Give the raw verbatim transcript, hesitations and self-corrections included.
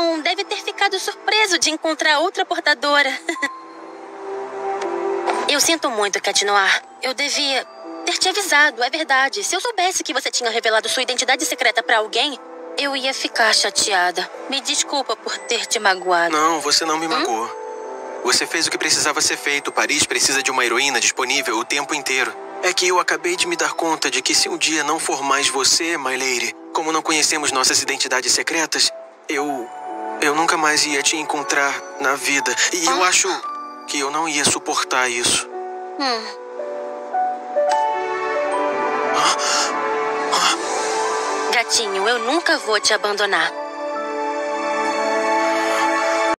Então, deve ter ficado surpreso de encontrar outra portadora. Eu sinto muito, Cat Noir. Eu devia ter te avisado, é verdade. Se eu soubesse que você tinha revelado sua identidade secreta pra alguém, eu ia ficar chateada. Me desculpa por ter te magoado. Não, você não me magoou. Hum? Você fez o que precisava ser feito. Paris precisa de uma heroína disponível o tempo inteiro. É que eu acabei de me dar conta de que se um dia não for mais você, My Lady, como não conhecemos nossas identidades secretas, eu... eu nunca mais ia te encontrar na vida. E ah. eu acho que eu não ia suportar isso. Hum. Ah. Ah. Gatinho, eu nunca vou te abandonar.